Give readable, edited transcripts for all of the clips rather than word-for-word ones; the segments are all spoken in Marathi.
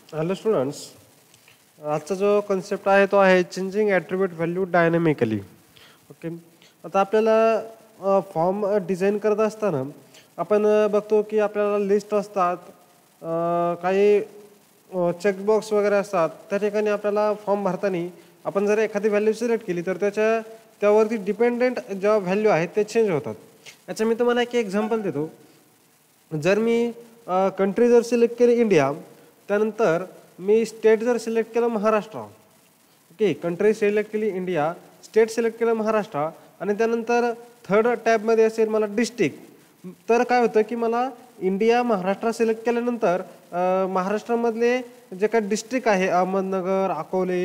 हॅलो स्टुडंट्स, आजचा जो कन्सेप्ट आहे तो आहे changing attribute value dynamically. Okay. आता आपल्याला फॉर्म डिझाईन करत असताना आपण बघतो की आपल्याला लिस्ट असतात, काही चेकबॉक्स वगैरे असतात. त्या ठिकाणी आपल्याला फॉर्म भरताना आपण जर एखादी व्हॅल्यू सिलेक्ट केली तर त्यावरती डिपेंडेंट जेव्हा व्हॅल्यू आहेत ते चेंज होतात. याचं मी तुम्हाला एक एक्झाम्पल देतो. जर मी कंट्री जर सिलेक्ट केली इंडिया, त्यानंतर मी स्टेट जर सिलेक्ट केलं महाराष्ट्र. ओके, कंट्री सिलेक्ट केली इंडिया, स्टेट सिलेक्ट केलं महाराष्ट्र, आणि त्यानंतर थर्ड टॅबमध्ये असेल मला डिस्ट्रिक्ट. तर काय होतं की मला इंडिया महाराष्ट्र सिलेक्ट केल्यानंतर महाराष्ट्रामधले जे काही डिस्ट्रिक्ट आहे, अहमदनगर, अकोले,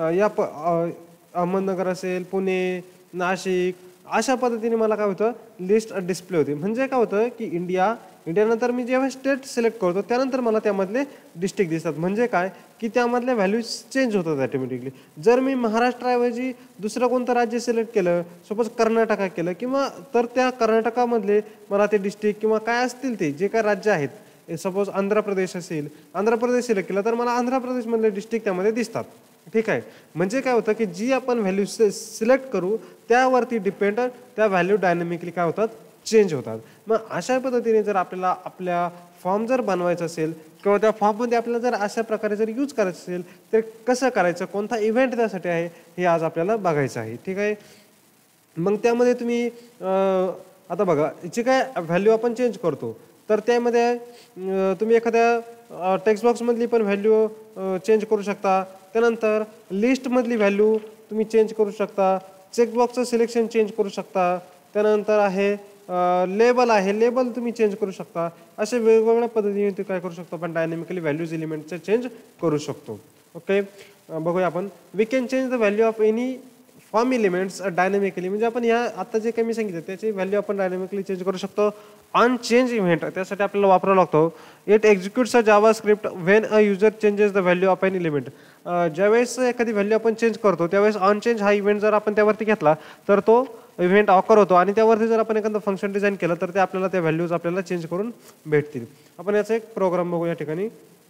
अहमदनगर असेल, पुणे, नाशिक, अशा पद्धतीने मला काय होतं लिस्ट डिस्प्ले होते. म्हणजे काय होतं की इंडियानंतर मी जेव्हा स्टेट सिलेक्ट करतो त्यानंतर मला त्यामधले डिस्ट्रिक्ट दिसतात. म्हणजे काय की त्यामधल्या व्हॅल्यूज चेंज होतात ॲटोमॅटिकली. जर मी महाराष्ट्राऐवजी दुसरं कोणतं राज्य सिलेक्ट केलं, सपोज कर्नाटका केलं, किंवा तर त्या कर्नाटकामधले मला ते डिस्ट्रिक्ट किंवा काय असतील ते जे काय राज्य आहेत, सपोज आंध्र प्रदेश असेल, आंध्र प्रदेश सिलेक्ट केलं तर मला आंध्र प्रदेशमधले डिस्ट्रिक्ट त्यामध्ये दिसतात. ठीक आहे. म्हणजे काय होतं की जी आपण व्हॅल्यू सिलेक्ट करू त्यावरती डिपेंड त्या व्हॅल्यू डायनॅमिकली काय होतात, चेंज होतात. मग अशा पद्धतीने जर आपल्याला आपल्या फॉर्म जर बनवायचा असेल किंवा त्या फॉर्ममध्ये आपल्याला जर अशा प्रकारे जर यूज करायचं असेल तर कसं करायचं, कोणता इव्हेंट त्यासाठी आहे हे आज आपल्याला बघायचं आहे. ठीक आहे. मग त्यामध्ये तुम्ही आता बघा, जी काय व्हॅल्यू आपण चेंज करतो तर त्यामध्ये तुम्ही एखाद्या टेक्स्ट बॉक्समधली पण व्हॅल्यू चेंज करू शकता. त्यानंतर लिस्टमधली व्हॅल्यू तुम्ही चेंज करू शकता. चेकबॉक्सचं सिलेक्शन चेंज करू शकता. त्यानंतर आहे लेबल आहे, लेबल तुम्ही चेंज करू शकता. अशा वेगवेगळ्या पद्धतीने तुम्ही काय करू शकतो, आपण डायनॅमिकली व्हॅल्यूज एलिमेंटचं चेंज करू शकतो. ओके, बघूया आपण. We can change the value of any form elements dynamically. म्हणजे आपण ह्या आता जे काही मी सांगितलं त्याची व्हॅल्यू आपण डायनॅमिकली चेंज करू शकतो. ऑन चेंज इव्हेंट त्यासाठी आपल्याला वापरावं लागतो. It executes a JavaScript when a user changes the value of an element. ज्यावेळेस एखादी व्हॅल्यू आपण चेंज करतो त्यावेळेस ऑन चेंज हा इव्हेंट जर आपण त्यावरती घेतला तर तो इव्हेंट ऑकर होतो, आणि त्यावरती जर आपण एखादं फंक्शन डिझाईन केलं तर ते आपल्याला त्या व्हॅल्यूज आपल्याला चेंज करून भेटतील. आपण याचा एक प्रोग्राम बघू या ठिकाणी.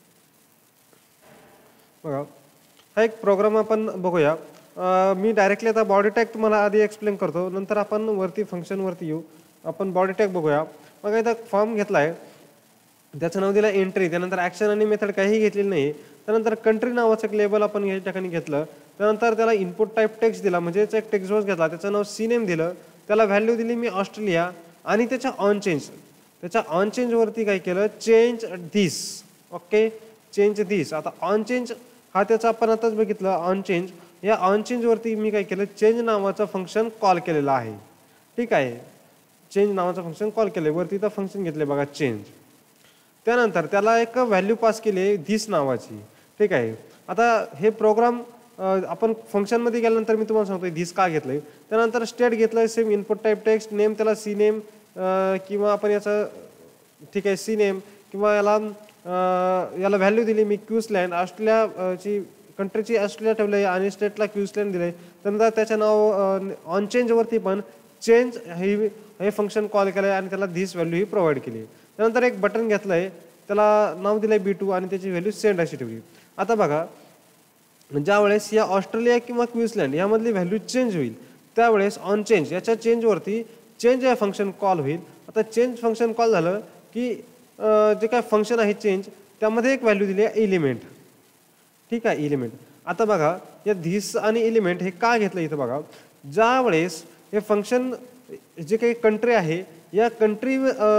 बघा, हा एक प्रोग्राम आपण बघूया. मी डायरेक्टली आता बॉडी टॅग तुम्हाला आधी एक्सप्लेन करतो, नंतर आपण वरती फंक्शनवरती येऊ. आपण बॉडी टॅग बघूया. मग इथं फॉर्म घेतला आहे, त्याचं नाव दिलं एंट्री. त्यानंतर ॲक्शन आणि मेथड काहीही घेतलेली नाही. त्यानंतर कंट्री नावाचं एक लेबल आपण या ठिकाणी घेतलं. त्यानंतर त्याला इनपुट टाईप टेक्स्ट दिला, म्हणजेच एक टेक्स्ट बॉक्स घेतला, त्याचं नाव सी नेम दिलं. त्याला व्हॅल्यू दिली मी ऑस्ट्रेलिया, आणि त्याच्या ऑन चेंजवरती काय केलं, change this. Okay, change this. आता ऑन चेंज हा त्याचा आपण आताच बघितलं ऑन चेंज. या ऑन चेंजवरती मी काय केलं, चेंज नावाचं फंक्शन कॉल केलेलं आहे. ठीक आहे, चेंज नावाचं फंक्शन कॉल केलं. वरती तर फंक्शन घेतले बघा चेंज. त्यानंतर त्याला एक व्हॅल्यू पास केली धिस नावाची. ठीक आहे. आता हे प्रोग्राम आपण फंक्शनमध्ये गेल्यानंतर मी तुम्हाला सांगतो धिस का घेतलंय. त्यानंतर स्टेट घेतलंय, same input type text, name त्याला सी नेम, किंवा आपण याचं ठीक आहे सी नेम, किंवा याला व्हॅल्यू दिली मी क्यूसलँड. ऑस्ट्रेलियाची कंट्रीची ऑस्ट्रेलिया ठेवलं आणि स्टेटला क्यूसलँड दिले. त्यानंतर त्याचं नाव ऑन चेंजवरती पण चेंज हे फंक्शन कॉल केलं आहे आणि त्याला धिस व्हॅल्यू ही प्रोव्हाइड केली. त्यानंतर एक बटन घेतलं आहे, त्याला नाव दिलं आहे B2 आणि त्याची व्हॅल्यू सेंड अशी ठेवली. आता बघा, ज्या वेळेस या ऑस्ट्रेलिया किंवा क्वीन्सलँड यामधली व्हॅल्यू चेंज होईल त्यावेळेस ऑन चेंज याच्या चेंजवरती चेंज हे फंक्शन कॉल होईल. आता चेंज फंक्शन कॉल झालं की जे काय फंक्शन आहे चेंज त्यामध्ये एक व्हॅल्यू दिली आहे एलिमेंट. ठीक आहे, एलिमेंट. आता बघा, या धिस आणि एलिमेंट हे का घेतलं इथं बघा, ज्या वेळेस हे फंक्शन जे काही कंट्री आहे या कंट्री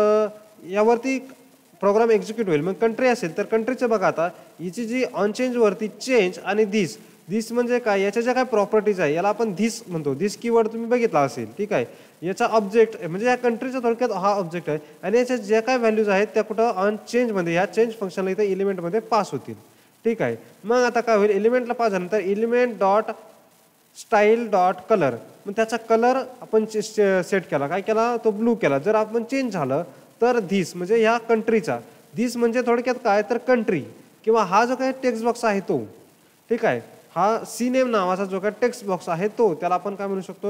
यावरती प्रोग्राम एक्झिक्यूट होईल. मग कंट्री असेल तर कंट्रीचं बघा, आता याची जी ऑन चेंजवरती चेंज आणि धिस म्हणजे काय, याच्या ज्या काय प्रॉपर्टीज आहे याला आपण धिस म्हणतो. धिस कीवर्ड तुम्ही बघितला असेल. ठीक आहे, याचा ऑब्जेक्ट म्हणजे या कंट्रीचा थोडक्यात हा ऑब्जेक्ट आहे, आणि याच्या ज्या काय व्हॅल्यूज आहेत त्या कुठं ऑन चेंजमध्ये या चेंज फंक्शनला इथं एलिमेंटमध्ये पास होतील. ठीक आहे. मग आता काय होईल, एलिमेंटला पास झाल्यानंतर element dot style dot colour, मग त्याचा कलर आपण सेट केला, काय केला, तो ब्लू केला. जर आपण चेंज झालं तर धिस म्हणजे ह्या कंट्रीचा, धिस म्हणजे थोडक्यात काय तर कंट्री, किंवा हा जो काही टेक्स्ट बॉक्स आहे तो. ठीक आहे, हा सी नेम नावाचा जो काही टेक्स्ट बॉक्स आहे तो, त्याला आपण काय म्हणू शकतो,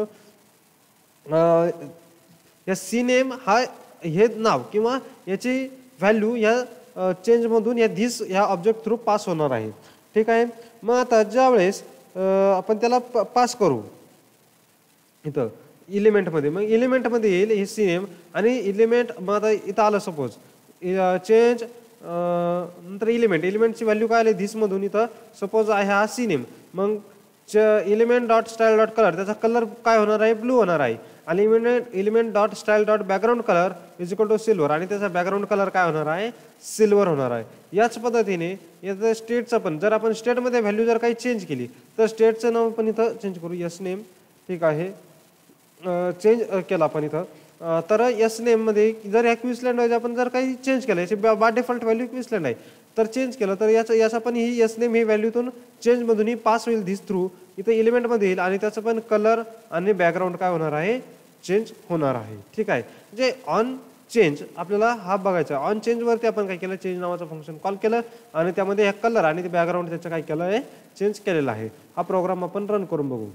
या सी नेम हा हे नाव किंवा याची व्हॅल्यू या चेंजमधून या धिस ह्या ऑब्जेक्ट थ्रू पास होणार आहे. ठीक आहे. मग आता ज्यावेळेस आपण त्याला पास करू इथं इलिमेंटमध्ये, मग इलिमेंटमध्ये येईल हे सीनेम आणि इलिमेंट. मग आता इथं आलं सपोज चेंज नंतर इलिमेंटची व्हॅल्यू काय आली धिसमधून, इथं सपोज आहे हा सीनेम. मग element dot style dot colour, त्याचा कलर काय होणार आहे, ब्लू होणार आहे. आणि element dot style dot background colour is equal to silver, आणि त्याचा बॅकग्राऊंड कलर काय होणार आहे, सिल्वर होणार आहे. याच पद्धतीने याचं स्टेटचं पण, जर आपण स्टेटमध्ये व्हॅल्यू जर काही चेंज केली तर स्टेटचं नाव पण इथं चेंज करू, यस नेम. ठीक आहे. चेंज केला आपण इथं. तर यस नेममध्ये जर ह्या क्विसलँड वाईज आपण जर काही चेंज केलं, याची बाय डिफॉल्ट व्हॅल्यू क्विसलँड आहे, तर चेंज केलं तर याचा पण ही यस नेम ही व्हॅल्यूतून चेंजमधून ही पास होईल धिस थ्रू, इथं इलिमेंटमध्ये येईल आणि त्याचं पण कलर आणि बॅकग्राऊंड काय होणार आहे, चेंज होणार आहे. ठीक आहे. म्हणजे ऑन चेंज आपल्याला हा बघायचा. ऑन चेंजवरती आपण काय केलं, चेंज नावाचं फंक्शन कॉल केलं आणि त्यामध्ये ह्या कलर आणि ते बॅकग्राऊंड त्याचं काय केलं आहे, चेंज केलेलं आहे. हा प्रोग्राम आपण रन करून बघू.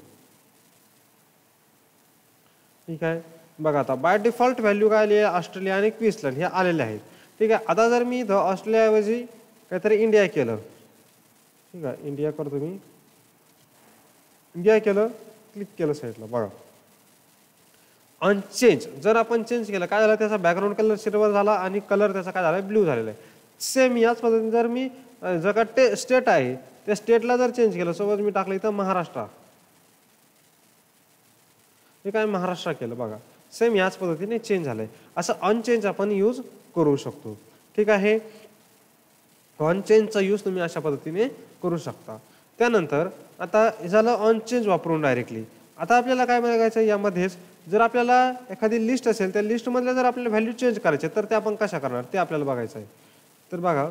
ठीक आहे. बघा आता बाय डिफॉल्ट व्हॅल्यू काय आली आहे, ऑस्ट्रेलिया आणि क्विसलँड हे आलेले आहेत. ठीक आहे. आता जर मी इथं ऑस्ट्रेलियाऐवजी काहीतरी इंडिया केलं, ठीक आहे, इंडिया करतो मी, इंडिया केलं, क्लिक केलं साईडला. बघा ऑन चेंज जर आपण चेंज केलं काय झालं, त्याचा बॅकग्राऊंड कलर सिल्वर झाला आणि कलर त्याचा काय झाला, ब्ल्यू झालेला आहे. सेम याच पद्धतीने जर मी जर का स्टेट आहे त्या स्टेटला जर चेंज केलं, सपोज मी टाकलं इथं महाराष्ट्र, हे काय महाराष्ट्र केलं, बघा सेम याच पद्धतीने चेंज झालंय. असं ऑन चेंज आपण यूज करू शकतो. ठीक आहे. ऑन चेंजचा यूज तुम्ही अशा पद्धतीने करू शकता. त्यानंतर आता झालं ऑन चेंज वापरून डायरेक्टली. आता आपल्याला काय बघायचं, यामध्येच जर आपल्याला एखादी लिस्ट असेल, त्या लिस्टमधल्या जर आपल्याला व्हॅल्यू चेंज करायचे तर ते आपण कशा करणार ते आपल्याला बघायचं आहे. तर बघा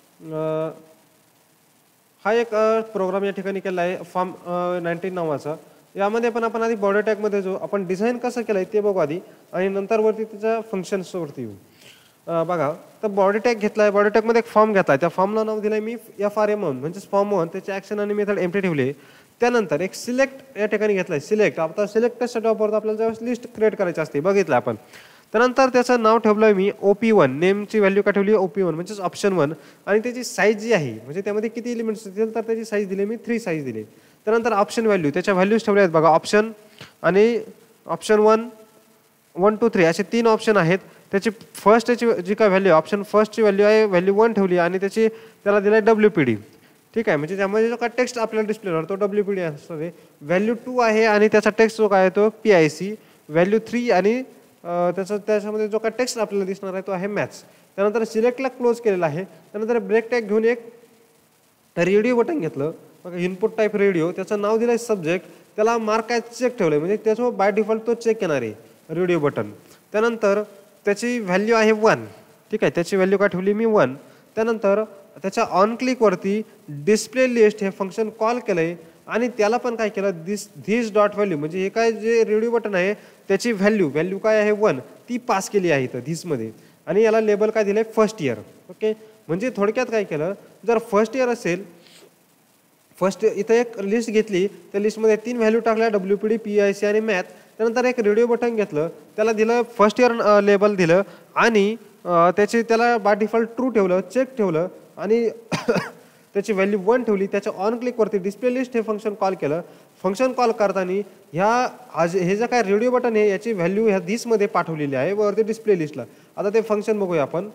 हा एक प्रोग्राम या ठिकाणी केला आहे फॉर्म 19 नावाचा. यामध्ये पण आपण आधी बॉडी टॅगमध्ये जो आपण डिझाईन कसं केलं आहे ते बघू आधी आणि नंतर वरती त्याच्या फंक्शन्सवरती येऊ. बघा तर बॉडी टॅग घेतला आहे, बॉडी टॅगमध्ये एक फॉर्म घेतला आहे, त्या फॉर्मला नाव दिलं आहे मी FRM1 म्हणजेच फॉर्म 1, त्याचे ॲक्शन आणि मेथड एम्प्टी ठेवले. त्यानंतर एक सिलेक्ट या ठिकाणी घेतला आहे, सिलेक्ट. आता सिलेक्ट कशासाठी वापरतो, आपल्याला ज्यावेळेस लिस्ट क्रिएट करायची असते, बघितलं आपण. त्यानंतर त्याचं नाव ठेवलं आहे मी OP1, नेमची व्हॅल्यू काय ठेवली OP1 म्हणजेच ऑप्शन 1, आणि त्याची साईज जी आहे म्हणजे त्यामध्ये किती एलिमेंट्स असतील तर त्याची साईज दिली मी 3 साईज दिली. त्यानंतर ऑप्शन व्हॅल्यू, त्याच्या व्हॅल्यूज ठेवल्या आहेत बघा, ऑप्शन आणि ऑप्शन 1, 1, 2, 3 असे 3 ऑप्शन आहेत. त्याची फर्स्ट त्याची जी काय व्हॅल्यू ऑप्शन फर्स्टची व्हॅल्यू आहे व्हॅल्यू 1 ठेवली आणि त्याला दिला आहे WPD. ठीक आहे. म्हणजे त्यामध्ये जो काय टेक्स्ट आपल्याला डिस्प्ले होणार तो WPD असतो. व्हॅल्यू 2 आहे आणि त्याचा टेक्स्ट जो काय आहे तो PIC. व्हॅल्यू 3 आणि त्याच्यामध्ये जो काय टेक्स्ट आपल्याला दिसणार आहे तो आहे मॅथ्स. त्यानंतर सिलेक्टला क्लोज केलेला आहे. त्यानंतर ब्रेक टॅग घेऊन एक रेडिओ बटन घेतलं, बघा इनपुट टाईप रेडिओ, त्याचं नाव दिलं आहे सब्जेक्ट, त्याला मार्क काय चेक ठेवलं म्हणजे त्याचं बाय डिफॉल्ट तो चेक येणार आहे रेडिओ बटन. त्यानंतर त्याची व्हॅल्यू आहे 1. ठीक आहे. त्याची व्हॅल्यू काय ठेवली मी 1. त्यानंतर त्याच्या ऑन क्लिकवरती डिस्प्ले लिस्ट हे फंक्शन कॉल केलं आहे आणि त्याला पण काय केलं, धिस डॉट व्हॅल्यू म्हणजे हे काय जे रेडिओ बटन आहे त्याची व्हॅल्यू काय आहे 1 ती पास केली आहे इथं धिसमध्ये आणि याला लेबल काय दिलं आहे फर्स्ट इयर. ओके. म्हणजे थोडक्यात काय केलं, जर फर्स्ट इयर असेल, फर्स्ट इथं एक लिस्ट घेतली, त्या लिस्टमध्ये 3 व्हॅल्यू टाकल्या WPD, PIC आणि मॅथ. त्यानंतर एक रेडिओ बटन घेतलं, त्याला दिलं फर्स्ट इयर लेबल दिलं आणि त्याला बाय डिफॉल्ट ट्रू ठेवलं, चेक ठेवलं आणि त्याची व्हॅल्यू 1 ठेवली. त्याच्या ऑन क्लिकवरती डिस्प्ले लिस्ट हे फंक्शन कॉल केलं. फंक्शन कॉल करताना हे जे काय रेडिओ बटन आहे याची व्हॅल्यू ह्या धिसमध्ये पाठवलेली आहे वरती डिस्प्ले लिस्टला. आता ते फंक्शन बघूया आपण.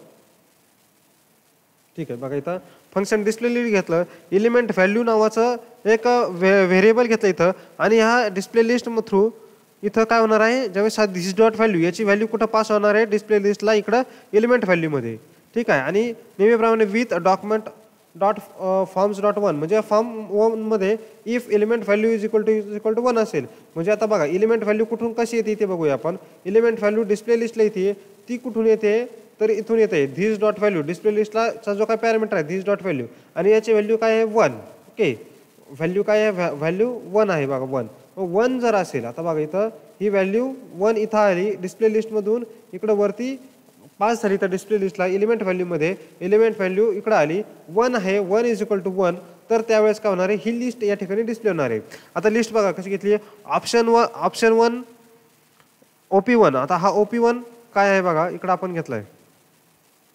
ठीक आहे. बघा इथं फंक्शन डिस्प्ले लिस्ट घेतलं, एलिमेंट व्हॅल्यू नावाचं एक व्हेरिएबल घेतलं इथं आणि ह्या डिस्प्ले लिस्ट थ्रू इथं काय होणार आहे, ज्यावेळेस हा धिस डॉट व्हॅल्यू याची व्हॅल्यू कुठं पास होणार आहे डिस्प्ले लिस्टला इकडं एलिमेंट व्हॅल्यूमध्ये. ठीक आहे. आणि नेहमीप्रमाणे with document dot forms dot 1 म्हणजे फॉर्म 1 मध्ये if element value is equal to 1 असेल. म्हणजे आता बघा एलिमेंट व्हॅल्यू कुठून कशी येते ते बघूया आपण. एलिमेंट व्हॅल्यू डिस्प्ले लिस्टला येते, ती कुठून येते तर इथून येते धिस डॉट व्हॅल्यू. डिस्प्ले लिस्टला जो काय पॅरामीटर आहे धिस डॉट व्हॅल्यू आणि याची व्हॅल्यू काय आहे 1. ओके. व्हॅल्यू काय आहे, व्हॅल्यू 1 आहे बघा 1. 1 जर असेल, आता बघा इथं ही व्हॅल्यू 1 इथं आली डिस्प्ले लिस्टमधून इकडं वरती पास झाली तर डिस्प्ले लिस्टला एलिमेंट व्हॅल्यूमध्ये एलिमेंट व्हॅल्यू इकडं आली 1 आहे, 1 इज इक्वल टू 1. तर त्यावेळेस काय होणार आहे, ही लिस्ट या ठिकाणी डिस्प्ले होणार आहे. आता लिस्ट बघा कशी घेतली आहे, ऑप्शन 1 OP1. आता हा OP1 काय आहे बघा इकडं आपण घेतलाय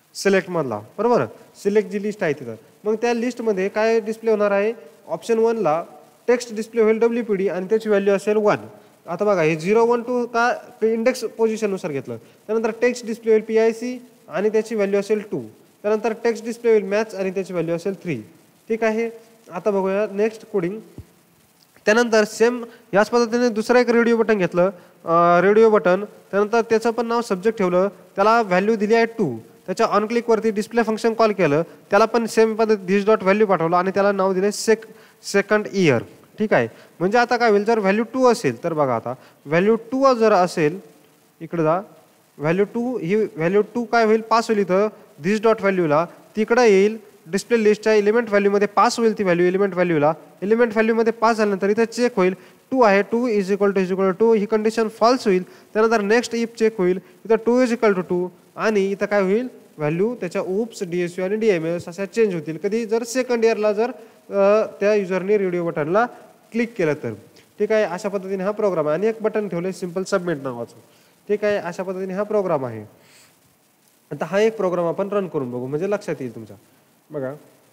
सिलेक्टमधला, बरोबर. सिलेक्ट जी लिस्ट आहे तिथं, मग त्या लिस्टमध्ये काय डिस्प्ले होणार आहे, ऑप्शन 1ला टेक्स्ट डिस्प्ले होईल WPD आणि त्याची व्हॅल्यू असेल 1. आता बघा हे 0 1 2 का इंडेक्स पोझिशननुसार घेतलं. त्यानंतर टेक्स्ट डिस्प्ले होईल PIC आणि त्याची व्हॅल्यू असेल 2. त्यानंतर टेक्स्ट डिस्प्ले होईल मॅच आणि त्याची व्हॅल्यू असेल 3. ठीक आहे. आता बघूया नेक्स्ट कोडिंग. त्यानंतर सेम याच पद्धतीने दुसरं एक रेडिओ बटन घेतलं, रेडिओ बटन. त्यानंतर त्याचं पण नाव सब्जेक्ट ठेवलं, त्याला व्हॅल्यू दिली आहे 2. त्याच्या ऑन क्लिकवरती डिस्प्ले फंक्शन कॉल केलं, त्याला पण सेम पद्धत धिस डॉट व्हॅल्यू पाठवलं आणि त्याला नाव दिले सेकंड इयर. ठीक आहे. म्हणजे आता काय होईल, जर व्हॅल्यू 2 असेल तर बघा आता व्हॅल्यू 2 जर असेल, इकडे जा, व्हॅल्यू 2 ही व्हॅल्यू 2 काय होईल, पास होईल इथं धिस डॉट व्हॅल्यूला, तिकडं येईल डिस्प्ले लिस्टच्या एलिमेंट व्हॅल्यूमध्ये पास होईल ती व्हॅल्यू एलिमेंट व्हॅल्यूला. एलिमेंट व्हॅल्यूमध्ये पास झाल्यानंतर इथं चेक होईल 2 आहे, 2 इज इक्वल टू 2, ही कंडिशन फॉल्स होईल. त्यानंतर नेक्स्ट इफ चेक होईल, इथं 2 इज इक्वल टू 2 आणि इथं काय होईल, व्हॅल्यू त्याच्या UPS DSU आणि DMS अशा चेंज होतील कधी, जर सेकंड इयरला जर त्या युजरने रेडिओ बटनला क्लिक केलं तर. ठीक आहे. अशा पद्धतीने हा प्रोग्राम आहे आणि एक बटन ठेवलं सिम्पल सबमिट नावाचं. ठीक आहे. अशा पद्धतीने हा प्रोग्राम आहे. आता हा एक प्रोग्राम आपण रन करून बघू म्हणजे लक्षात येईल तुमच्या. बघा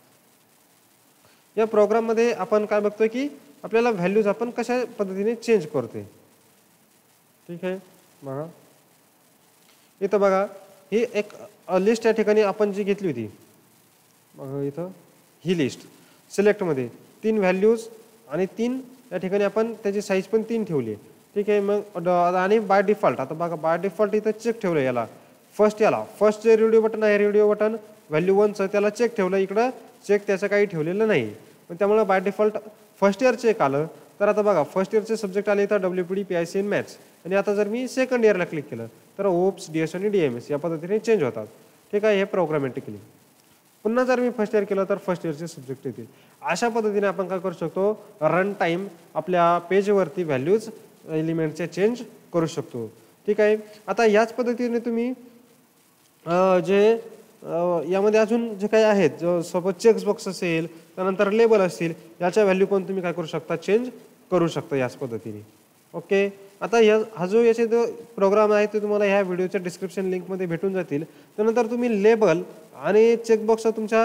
या प्रोग्राममध्ये आपण काय बघतोय की आपल्याला व्हॅल्यूज आपण कशा पद्धतीने चेंज करतोय. ठीक आहे. बघा इथं बघा ही एक लिस्ट या ठिकाणी आपण जी घेतली होती, बघा इथं ही लिस्ट सिलेक्टमध्ये 3 व्हॅल्यूज आणि 3 या ठिकाणी आपण त्याची साईज पण 3 ठेवली आहे. ठीक आहे. मग आणि बाय डिफॉल्ट आता बघा बाय डिफॉल्ट इथं चेक ठेवलं, याला फर्स्ट जे रेडिओ बटन आहे रेडिओ बटन व्हॅल्यू 1चं त्याला चेक ठेवलं, इकडं चेक त्याचं काही ठेवलेलं नाही. पण त्यामुळे by default first year check आलं. तर आता बघा फर्स्ट इयरचे सब्जेक्ट आले इथं WPD PIC आणि मॅथ्स. आणि आता जर मी सेकंड इयरला क्लिक केलं तर OPS DS आणि DMS या पद्धतीने चेंज होतात. ठीक आहे. हे प्रोग्रामॅटिकली. पुन्हा जर मी फर्स्ट इयर केलं तर फर्स्ट इयरचे सब्जेक्ट येतील. अशा पद्धतीने आपण काय करू शकतो, रन टाईम आपल्या पेजवरती व्हॅल्यूज एलिमेंटचे चेंज करू शकतो. ठीक आहे. आता याच पद्धतीने तुम्ही जे यामध्ये अजून जे काही आहेत, जो सपोज चेक्स बॉक्स असेल, त्यानंतर लेबल असतील, याच्या व्हॅल्यू पण तुम्ही काय करू शकता, चेंज करू शकता याच पद्धतीने. ओके. आता हा जो याचे जो प्रोग्राम आहे ते तुम्हाला ह्या व्हिडिओच्या डिस्क्रिप्शन लिंकमध्ये भेटून जातील. त्यानंतर तुम्ही लेबल आणि चेकबॉक्स तुमच्या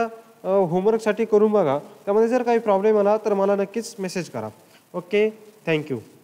होमवर्कसाठी करून बघा. त्यामध्ये जर काही प्रॉब्लेम आला तर मला नक्कीच मेसेज करा. ओके. थँक्यू.